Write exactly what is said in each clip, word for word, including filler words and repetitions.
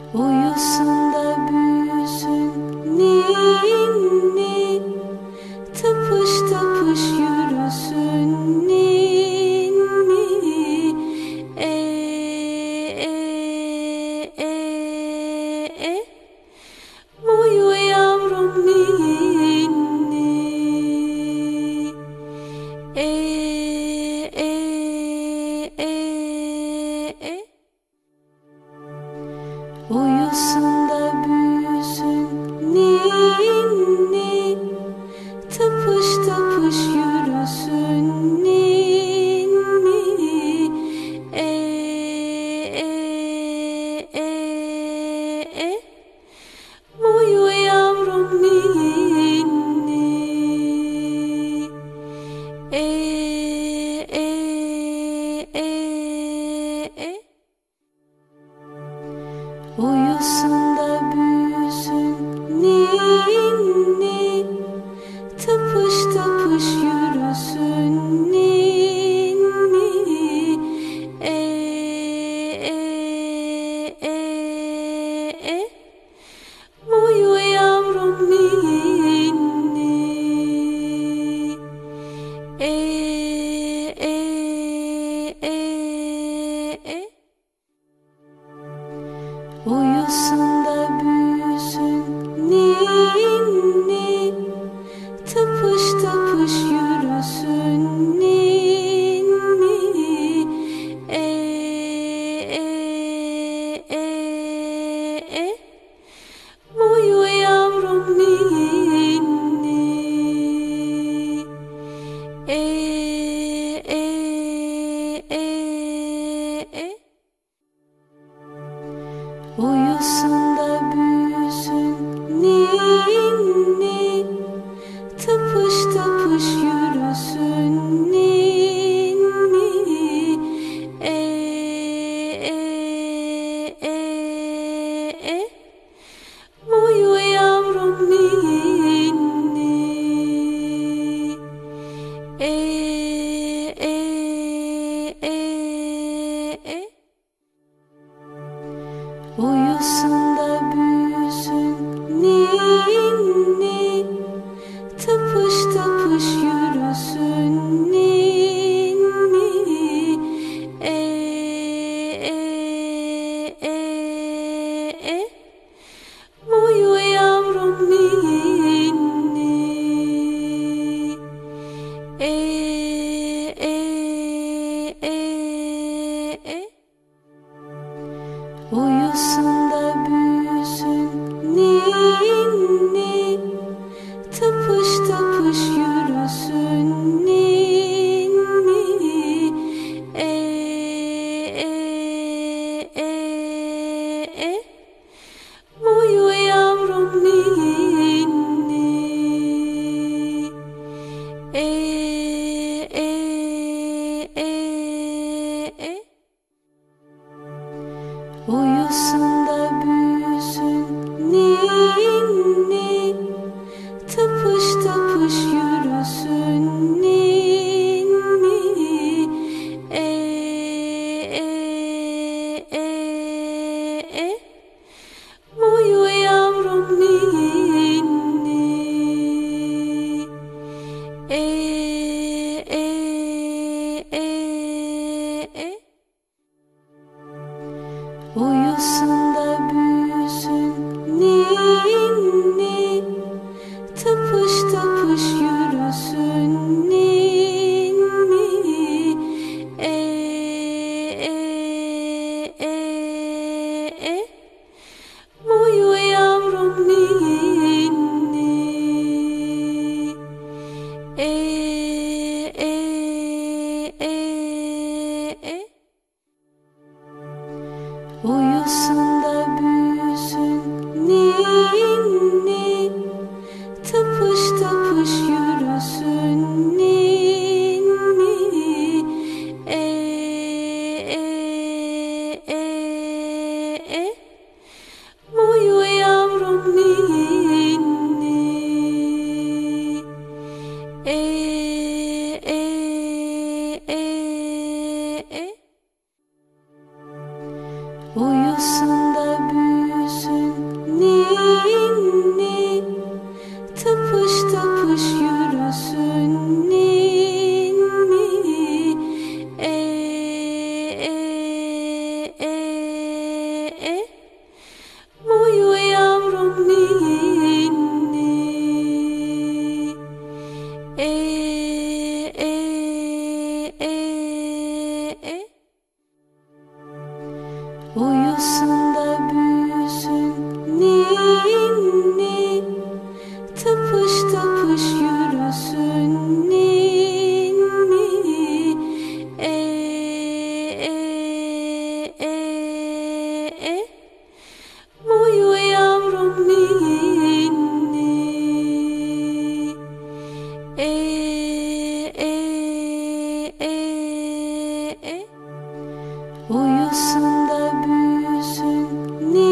Uyusun da büyüsün ninni, tıpış tıpış yürüsün ninni. E, e, e, e. Uyu yavrum ninni. E, e, e, e. Uyusun da büyüsün ninni, tıpış tıpış yürüsün ninni. E, e, e, e. Uyu yavrum ninni. E, e, e, e. Uyusun da büyüsün ninni, tıpış tıpış yürüsün ninni. E, e, e, e. Uyu yavrum ninni. E, e, e, e. Uyusun da büyüsün ninni, tıpış tıpış yürüsün ninni. E, e, e, e. Uyu yavrum ninni. E, e, e, e. Uyusun da büyüsün ninni, tıpış tıpış yürüsün ninni. E, e, e, e. Uyu yavrum ninni. E, e, e, e. Uyusun da büyüsün ninni, tıpış tıpış yürüsün ninni. E, e, e, e. Uyu yavrum ninni. E, e, e, e. Uyusun da büyüsün ninni, tıpış tıpış yürüsün ninni. E, e, e, e. Uyu yavrum ninni. E, e, e, e. Uyusun da büyüsün ninni, tıpış tıpış yürüsün ninni. E, e, e, e. Uyu yavrum ninni. E, e, e, e. Uyusun da büyüsün ninni, tıpış tıpış yürüsün ninni. E, e, e, e. Uyu yavrum ninni. E, e, e, e. Uyusun da büyüsün ninni, tıpış tıpış yürüsün ninni. E, e, e, e. Uyu yavrum ninni. E, e, e, e. Uyusun da büyüsün Uyusun da büyüsün ninni, tıpış tıpış yürüsün ninni. E e e e uyu yavrum ninni. E e e e uyusun da büyüsün ninni.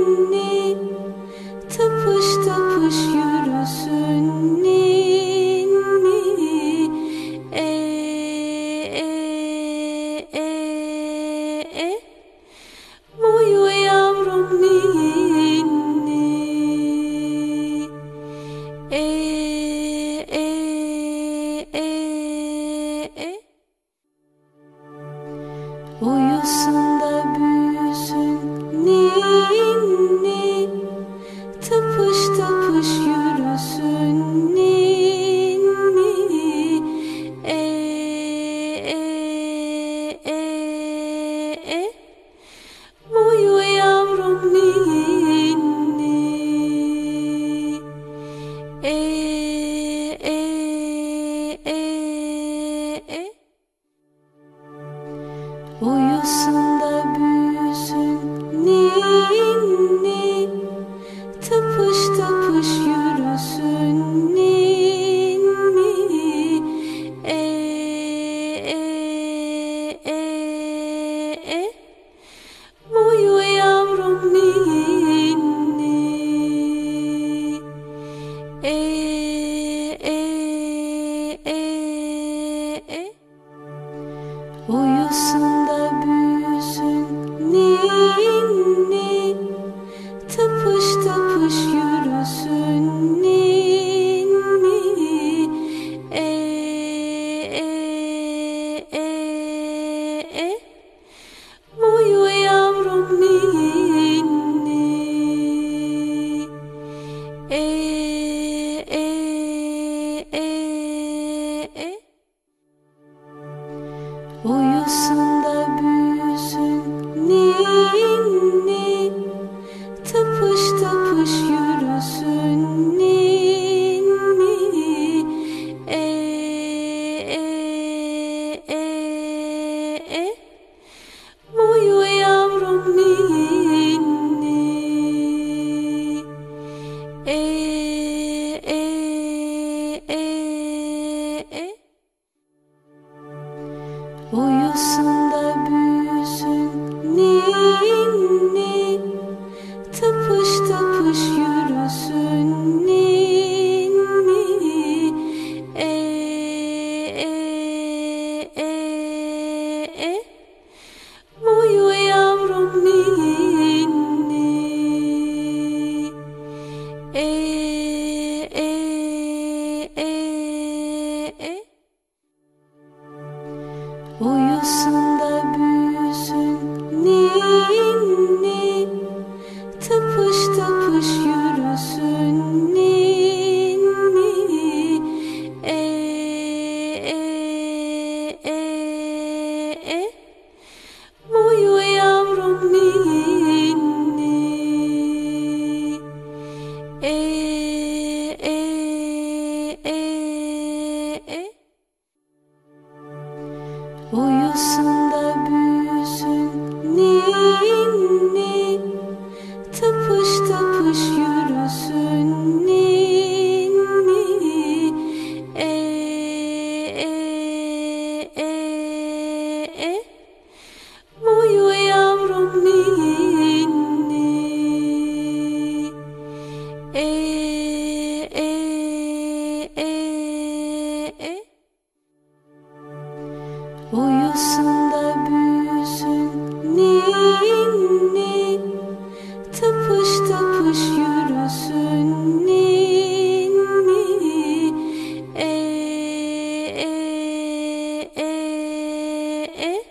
ninni, tıpış tıpış yürüsün ninni. E, e, e, e. Uyu yavrum ninni. E, e, e, e. Uyusun da büyüsün ninni, tıpış tıpış yürüsün ninni. E, e, e, e. Uyu yavrum ninni. E, e, e, e. Uyusun da büyüsün ninni, tıpış tıpış yürüsün ninni. E, e, e, e. Uyu yavrum ninni. E, e, e, e. Uyusun da büyüsün ninni, tıpış tıpış yürüsün ninni. E, e, e, e. Uyu yavrum ninni. E, e, e, e. Uyusun da büyüsün ninni, tıpış tıpış yürüsün ninni. E, e, e, e. Uyu yavrum ninni. E, e, e, e. Uyusun da büyüsün ninni, tıpış tıpış yürüsün ninni. E, e, e, e. Uyu yavrum ninni. E, e, e, e. Uyusun da büyüsün ninni, tıpış tıpış yürüsün ninni. E, e, e, e. Uyu yavrum ninni. E, e, e, e. Uyusun da büyüsün ninni, tıpış tıpış yürüsün ninni. E, e, e, e. Uyu yavrum ninni. E, e, e, e. Uyusun da büyüsün ninni, tıpış tıpış yürüsün ninni. E, e, e, e.